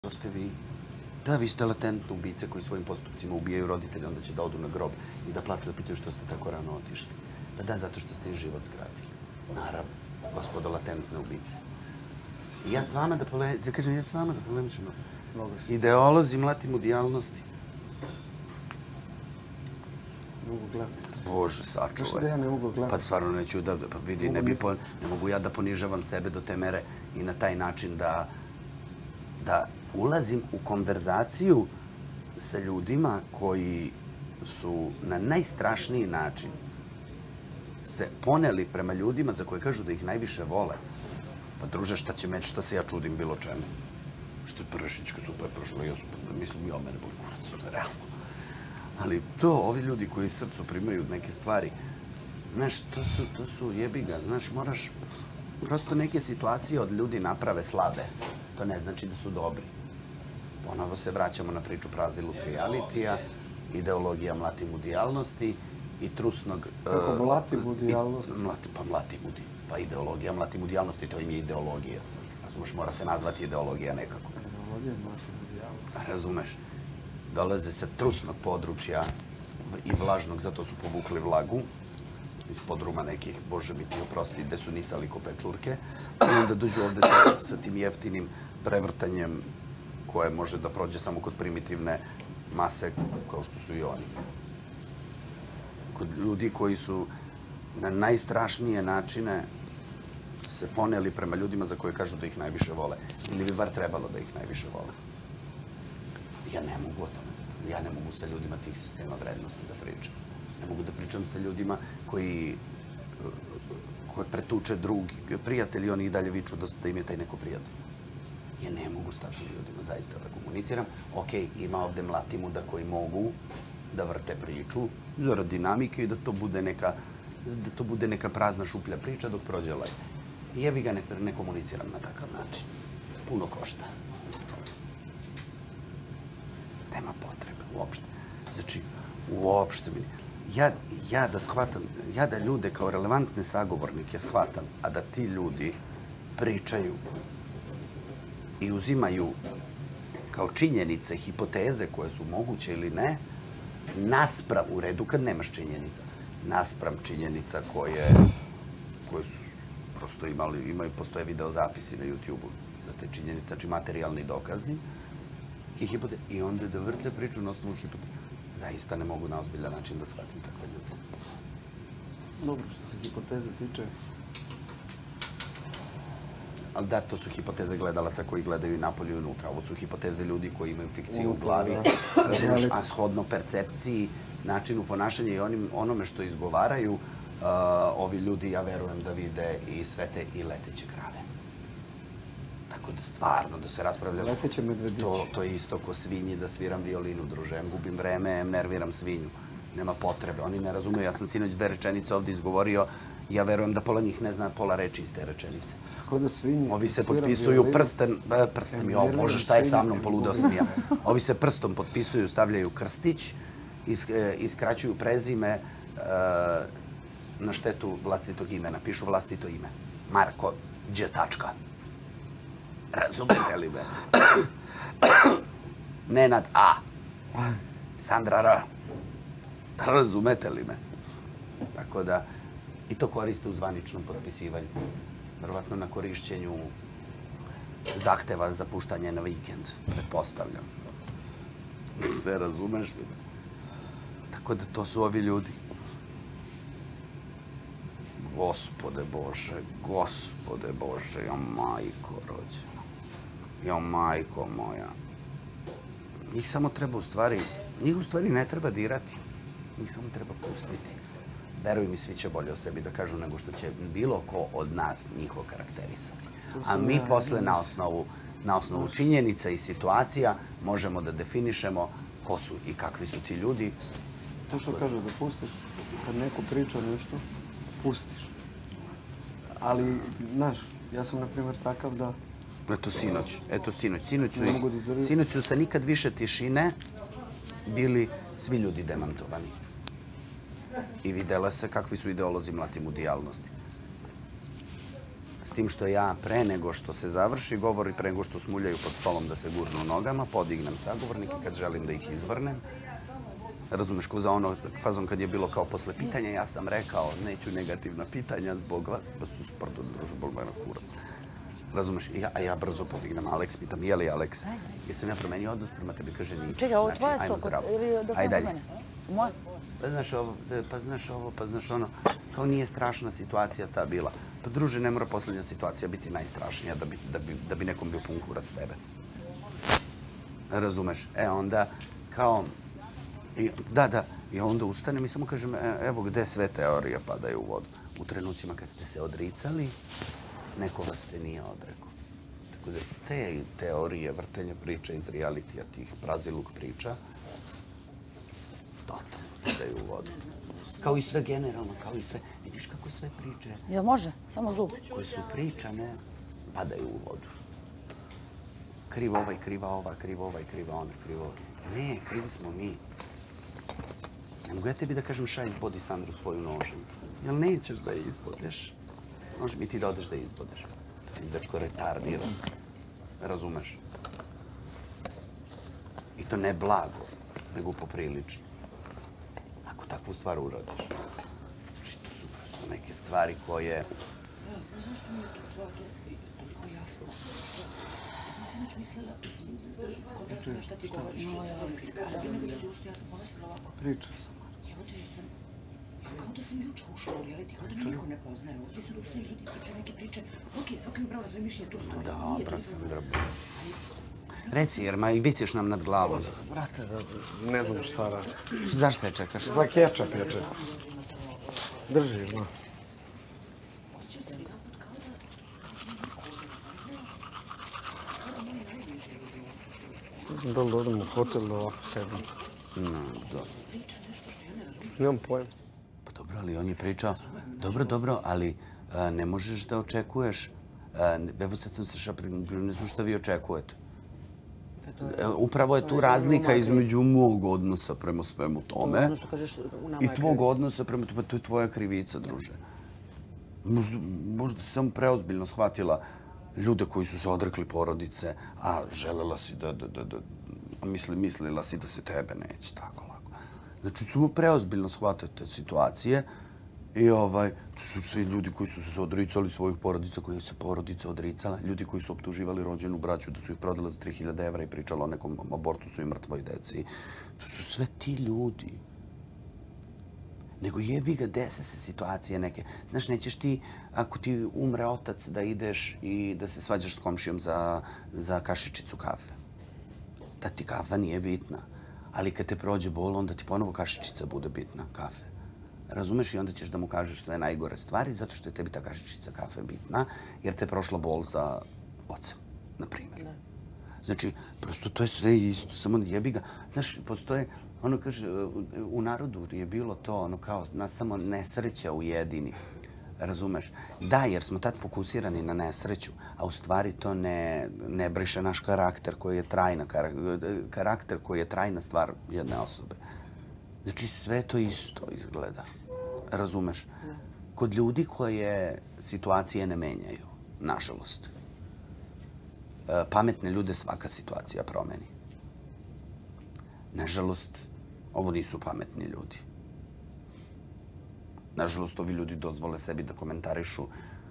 to ste vi. Da, vi ste latentno ubice koji svojim postupcima ubijaju roditelje, onda će da odu na grob i da plaču, da pitaju što ste tako rano otišli. Pa da, zato što ste im život skratili. Naravno, gospodo latentne ubice. I ja s vama da polemišem. Ideolozi mlatimudijalnosti. Ne mogu gledati. Bože, sačuvaj. Što da ja ne mogu gledati? Pa stvarno neću da, pa vidi, ne mogu ja da ponižavam sebe do te mere i na taj način da ulazim u konverzaciju sa ljudima koji su na najstrašniji način se poneli prema ljudima za koje kažu da ih najviše vole. Pa druže, šta se ja čudim bilo čemu? Što je Pršićka super prošla, mislim, ja mene boli kurac, to je realno. Ali to, ovi ljudi koji srcu primaju neke stvari, znaš, to su jebiga, znaš, moraš, prosto neke situacije od ljudi naprave slabe. To ne znači da su dobri. Ponovo se vraćamo na priču praziluk realitija, ideologija mlatimudijalnosti i trusnog... Kako mlatimudijalnost? Pa mlatimudi. Pa ideologija mlatimudijalnosti, to im je ideologija. Razumeš, mora se nazvati ideologija nekako. Ideologija mlatimudijalnosti. Razumeš. Dolaze sa trusnog područja i vlažnog, zato su povukli vlagu iz podruma nekih, bože mi ti oprosti, gde su nicali ko pečurke. I onda dođu ovde sa tim jeftinim prevrtanjem koje može da prođe samo kod primitivne mase, kao što su i oni. Kod ljudi koji su na najstrašnije načine se poneli prema ljudima za koje kažu da ih najviše vole. Ili bi bar trebalo da ih najviše vole. Ja ne mogu o tome. Ja ne mogu sa ljudima tih sistema vrednosti da pričam. Ne mogu da pričam sa ljudima koje pretuče drugi prijatelji, oni i dalje viču da im je taj neko prijatelj. Ja ne mogu s takvim ljudima zaista da komuniciram. Ok, ima ovde mlatimuda koji mogu da vrte priču zarad dinamike i da to bude neka prazna šuplja priča dok prođe live. I ja bi ga ne komuniciram na takav način. Puno košta. Nema potrebe, uopšte. Znači, uopšte mi... Ja da shvatam, ja da ljude kao relevantne sagovornike shvatam, a da ti ljudi pričaju i uzimaju kao činjenice, hipoteze koje su moguće ili ne, naspram, u redu kad nemaš činjenica, naspram činjenica koje su prosto postoje videozapisi na YouTube-u za te činjenice, znači materijalni dokazi i hipoteze. I onda da vrtle priču na osnovu hipoteze. Zaista ne mogu na ozbiljan način da shvatim takve ljude. Dobro, što se hipoteze tiče. Ali da, to su hipoteze gledalaca koji gledaju i napolju i unutra. Ovo su hipoteze ljudi koji imaju fikciju u glavi, a shodno percepciji, načinu ponašanja i onome što izgovaraju, ovi ljudi, ja verujem da vide i sve te i leteće krave. Tako da stvarno, da se raspravlja... Leteće medvedići. To je isto ko svinji da sviram violinu, druže. Gubim vreme, nerviram svinju. Nema potrebe, oni ne razumeju. Ja sam sinoć 2 rečenice ovde izgovorio, ja verujem da pola njih ne zna pola reči iz te rečenice. Kako da svinji... Ovi se potpisuju prstem, jo bože šta je sa mnom, poludeo sam ja. Ovi se prstom potpisuju, stavljaju krstić, iskraćuju prezime na štetu vlastitog imena. Pišu vlastito ime. Marko Đ. Razumete li me? Nenad A. Sandra R. Razumete li me? Tako da, i to koriste u zvaničnom potpisivanju. Verovatno na korišćenju zahteva za puštanje na vikend, pretpostavljam. Ne razumeš li me? Tako da to su ovi ljudi. Gospode Bože, jo majko rođena. Jo majko moja. Njih samo treba njih u stvari ne treba dirati. Njih samo treba pustiti. Veruj mi, svi će bolje o sebi da kažu nego što će bilo ko od nas njih okarakterisati. A mi posle na osnovu činjenica i situacija možemo da definišemo ko su i kakvi su ti ljudi. To što kaže da pustiš, kad neko priča nešto, pustiš. Ali, znaš, ja sam, na primjer, takav da... Eto sinoć su sa nikad više tišine bili svi ljudi demantovani. I videla se kakvi su ideolozi mlatimudijalnosti. tim što ja pre nego što se završi govor i pre nego što smuljaju pod stolom da se gurnu nogama, podignem sagovornike kad želim da ih izvrnem. Razumeš, ko za ono fazom kad je bilo kao posle pitanja, ja sam rekao neću negativna pitanja zbog vas, pa su sprdo zbog mene kurac. Razumeš, a ja brzo podignem Aleks, pitam, je li Aleks? Jesam ja promenio odnos prema tebi, kaže ništa. Čekaj, ovo je tvoje soko ili da sam mene? Moje? Pa znaš ono, kao nije strašna situacija ta bila. Pa druže, ne mora poslednja situacija biti najstrašnija da bi nekom bio pun kurac tebe. Razumeš? Onda kao... Da. I onda ustanem i samo kažem, evo gde sve teorije padaju u vodu. U trenucima kad ste se odricali, neko vas se nije odrekao. Tako da te teorije, vrtenja priča iz realitija, tih praziluk priča, totalno padaju u vodu. Kao i sve generalno, kao i sve. Vidiš kako sve priče... Jel može? Samo zub. Koje su pričane, padaju u vodu. Krivo ovaj, kriva ova, krivo ovaj, kriva ona, krivo ovaj. Ne, krivi smo mi. Ne mogu ja tebi da kažem šaj izbodi Sandru svoju nožem. Jel nećeš da je izbodeš? Može mi ti da odeš da je izbodeš. Ti dečko retardiran. Razumeš? I to ne blago, nego poprilično. Ako takvu stvar uradiš. Znači, to su prosto neke stvari koje... Znaš zašto mi je to tvoje toliko jasno? Ja sam sinoć mislila, kontrasno šta ti govoriš, se kaže, prije nego što si ustao, ja sam pomislila ovako. Pričao sam. Evo te sam, kao da sam juče ušla u reality, kao da me niko ne poznaje. Ovdje sad ustaješ da ti pričaju neke priče. Okej, svaki mi bravo na svoje mišljenje, tu stoji. Dobro, Sandra. Reci, jer i visiš nam nad glavom. Brate, ne znam šta radi. Zašto je čekaš? Za kečap je čekao. Drži, zna. Osjećao sam jedan put kao da niko ne poznaje. Kao da moji najbliži ljudi u Ne znam da li odem u hotel da ovako sedim. priča nešto što ja ne razumijem. Nemam pojma. Pa dobro, ali on je pričao... Dobro, ali ne možeš da očekuješ... Evo sad sam se šaprio, ne znam šta vi očekujete. Upravo je tu razlika između mog odnosa prema svemu tome Ono što kažeš u nama i je tvog odnosa prema... Pa to je tvoja krivica, druže. Možda si samo preozbiljno shvatila ljude koji su se odrekli porodice, a želela si mislila si da se tebe neće tako lako. Znači, su preozbiljno shvatili te situacije i to su svi ljudi koji su se odricali svojih porodica, koji se porodica odricala, ljudi koji su optuživali rođenu braću da su ih prodala za 3000 evra i pričala o nekom abortusu i mrtvoj deci. To su sve ti ljudi. Nego jebi ga, dese se situacije neke. Znaš, nećeš ti, ako ti umre otac, da ideš i da se svađaš s komšijom za kašičicu kafe. Da ti kafa nije bitna. Ali kad te prođe bol, onda ti ponovo kašičica bude bitna, kafe. Razumeš? I onda ćeš da mu kažeš sve najgore stvari zato što je tebi ta kašičica kafe bitna, jer te je prošla bol za ocem, na primjer. Znači, prosto to je sve isto, samo jebi ga. Znaš, postoje... Ono kaže, u narodu je bilo to, ono kao, nas samo nesreća ujedini. Razumeš? Da, jer smo tad fokusirani na nesreću, a u stvari to ne briše naš karakter koji je karakter koji je trajna stvar jedne osobe. Znači, sve to isto izgleda. Razumeš? Kod ljudi koje situacije ne menjaju, nažalost. Pametne ljude svaka situacija promeni. Nažalost, ovo nisu pametni ljudi. Nažalost, ovi ljudi dozvole sebi da komentarišu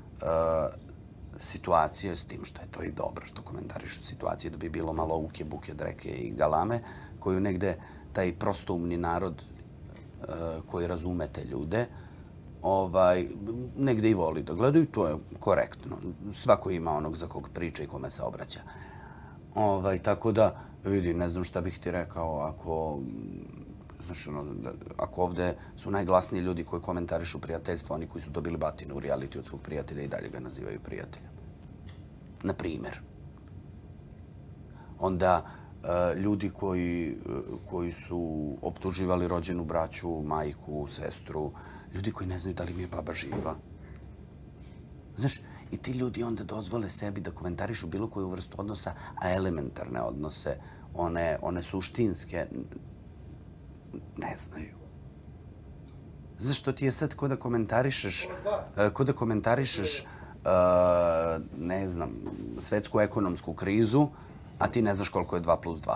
situacije s tim što je to i dobro, što komentarišu situacije da bi bilo malo uke, buke, dreke i galame, koju negde taj prostoumni narod koji razume te ljude, negde i voli da gledaju, to je korektno. Svako ima onog za kog priča i kome se obraća. Tako da, vidi, ne znam šta bih ti rekao ako ovde su najglasniji ljudi koji komentarišu prijateljstvo, oni koji su dobili batinu u reality od svog prijatelja i dalje ga nazivaju prijateljem. Na primjer. Onda ljudi koji su optuživali rođenu braću, majku, sestru, ljudi koji ne znaju da li mi je baba živa. Znaš, i ti ljudi onda dozvole sebi da komentarišu bilo koju vrstu odnosa, a elementarne odnose, one suštinske, ne znaju. Znaš, što ti je sad ko da komentarišeš ne znam, svetsku ekonomsku krizu, a ti ne znaš koliko je 2+2.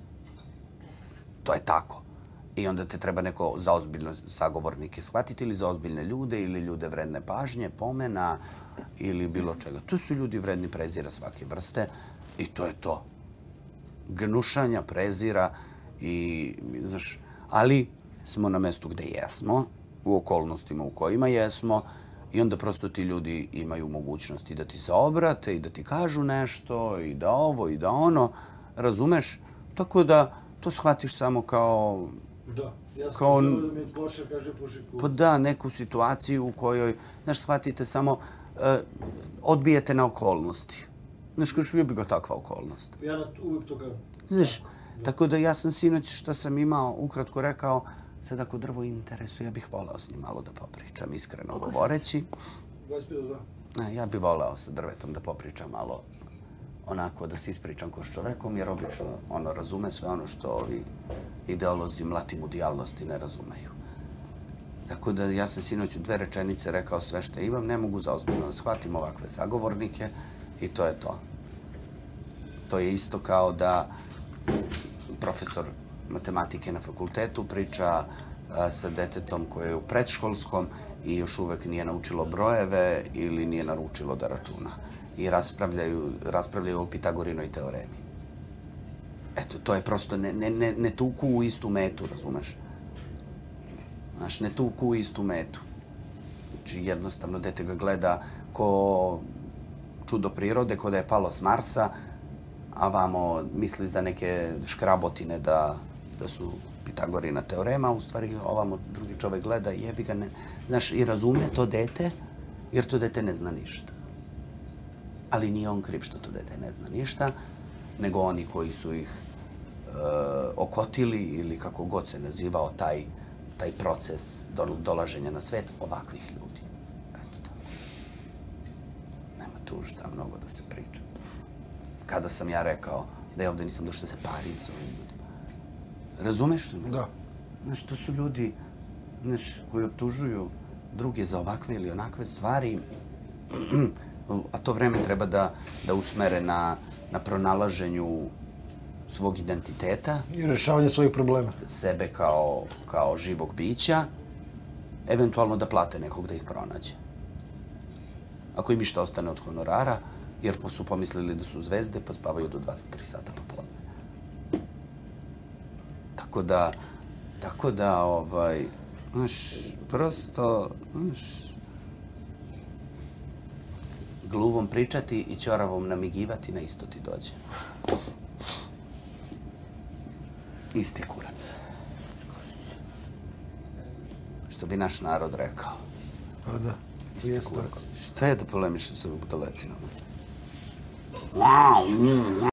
To je tako. I onda te treba neko za ozbiljne sagovornike shvatiti ili za ozbiljne ljude ili ljude vredne pažnje, pomena ili bilo čega. To su ljudi vredni prezira svake vrste i to je to. Gnušanja, prezira i, znaš, ali smo na mestu gde jesmo, u okolnostima u kojima jesmo i onda prosto ti ljudi imaju mogućnosti da ti se obrate i da ti kažu nešto i da ovo i da ono, razumeš? Tako da to shvatiš samo kao... Da, ja sam želeo da mi pošle, kaže pošiku. Pa da, neku situaciju u kojoj, znaš, shvatite samo, odbijete na okolnosti. Znaš, kažeš, je bi ga takva okolnost. Ja uvijek to kažem. Znaš, tako da ja sam sinoć što sam imao, ukratko rekao, sad ako drvo interesuje, ja bih voleo s njim malo da popričam, iskreno govoreći. 25:2. Ja bih voleo sa drvetom da popričam malo, onako da se ispričam ko s čovekom, jer obično ono razume sve ono što ovi ideolozi mlatimudijalnosti ne razumeju. Tako da ja sam sinoć u 2 rečenice rekao sve što imam, ne mogu zaozbiljno da shvatim ovakve sagovornike i to je to. To je isto kao da profesor matematike na fakultetu priča sa detetom koje je u predškolskom i još uvek nije naučilo brojeve ili nije naučilo da računa. I raspravljaju o Pitagorinoj teoremi. Eto, to je prosto, ne tuku u istu metu, razumeš? Znaš, ne tuku u istu metu. Znači, jednostavno, dete ga gleda ko čudo prirode, ko da je palo s Marsa, a vamo misli za neke škrabotine da su Pitagorina teorema, u stvari ovamo drugi čovek gleda i jebi ga ne... Znaš, i razume to dete, jer to dete ne zna ništa. Ali nije on kriv što to dete ne zna ništa, nego oni koji su ih okotili ili kako god se nazivao taj proces dolaženja na svet ovakvih ljudi. Eto tako. Nema tu šta mnogo da se priča. Kada sam ja rekao da ja ovde nisam došao da se parim sa ovim ljudima. Razumeš li me? Da. Znaš, to su ljudi koji optužuju druge za ovakve ili onakve stvari, a to vreme treba da usmere na pronalaženju svog identiteta. I rešavanje svojih problema. Sebe kao živog bića, eventualno da plate nekog da ih pronađe. Ako im išta ostane od honorara, jer su pomislili da su zvezde, pa spavaju do 23 sata popodne. Tako da, znaš, prosto, znaš, gluvom pričati i ćoravom namigivati na isto ti dođe. Isti kurac. Što bi naš narod rekao. Pa da. Isti kurac. Šta je da polemiš sa budaletinama?